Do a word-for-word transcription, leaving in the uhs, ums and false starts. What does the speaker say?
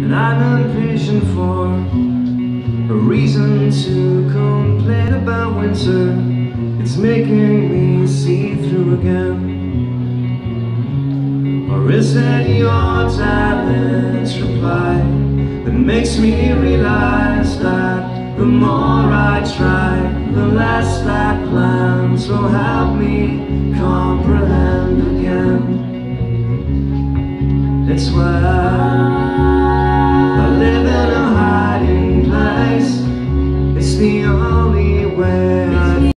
and I'm impatient for a reason to complain about winter. It's making me see through again. Or is it your silence reply that makes me realize that the more I try, the less I plan? So help me comprehend again. It's why